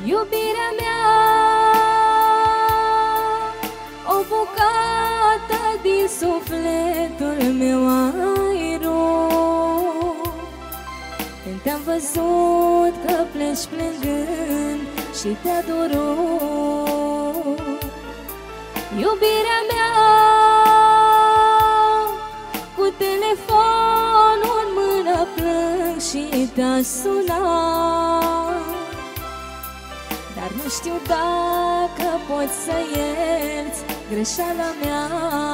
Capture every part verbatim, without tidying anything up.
Iubirea mea, o bucată din sufletul meu ai rupt. Când te-am văzut că pleci plângând și te-a durut. Iubirea mea, cu telefonul în mână plâng și te-a sunat. Dar nu știu dacă poți să ierți greșeala mea.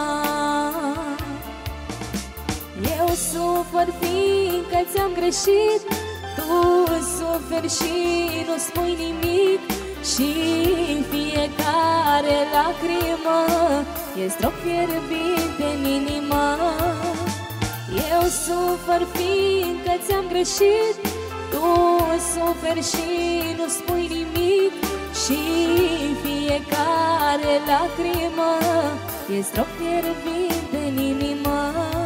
Eu sufăr fiindcă ți-am greșit, tu suferi și nu spui nimic. Și în fiecare lacrimă e strop fierbinte în inimă. Eu sufăr fiindcă ți-am greșit, tu suferi și nu spui nimic. Și în fiecare lacrimă e strop fierbinte în inimă.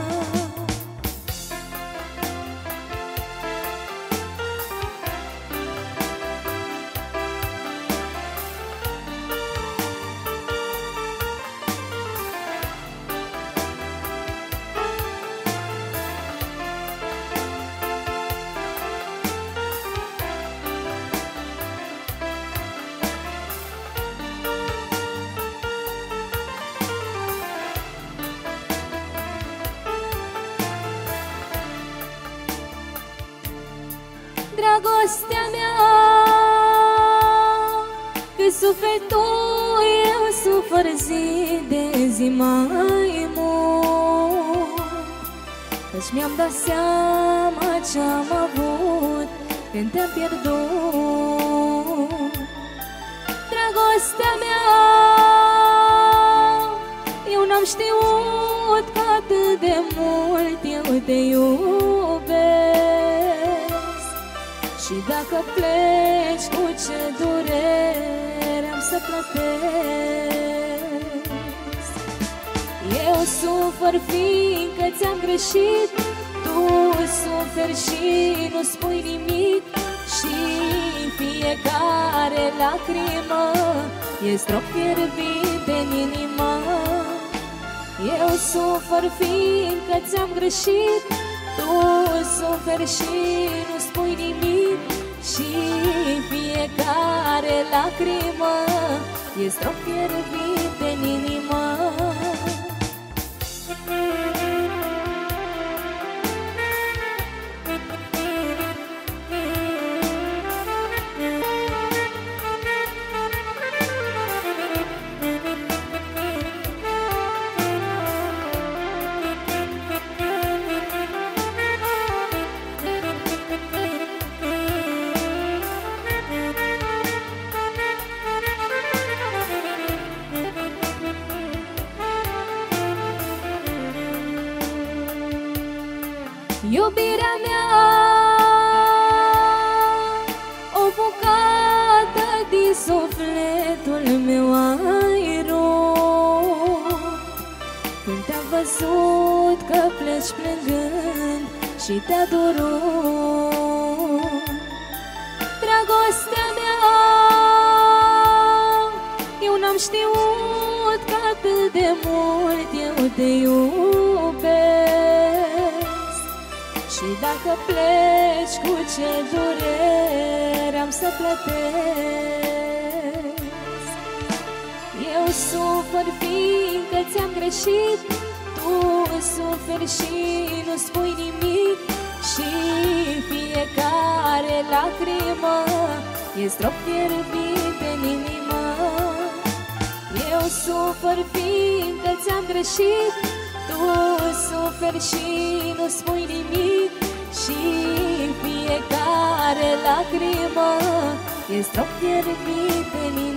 Dragostea mea, cât suferi tu, eu sufăr zi de zi mai mult. Căci mi-am dat seama ce-am avut când te-am pierdut. Dragostea mea, eu n-am știut că atât de mult eu te iubesc. Și dacă pleci, cu ce durere am să plătesc. Eu sufăr fiindcă ți-am greșit, tu suferi și nu spui nimic. Și în fiecare lacrimă e strop fierbinte în inimă. Eu sufăr fiindcă ți-am greșit, tu suferi și nu spui nimic. Și în fiecare lacrimă e strop fierbinte în inimă. Iubirea mea, o bucată din sufletul meu ai rupt. Când te-am văzut că pleci plângând și te-a durut. Dragostea mea, eu n-am știut că atât de mult eu te iubesc. Și dacă pleci, cu ce durere am să plătesc. Eu sufăr fiindcă ți-am greșit, tu suferi și nu spui nimic. Și în fiecare lacrimă e strop fierbinte în inimă. Eu sufăr fiindcă ți-am greșit, tu suferi și nu spui nimic. Și în fiecare lacrimă e strop fierbinte în inimă.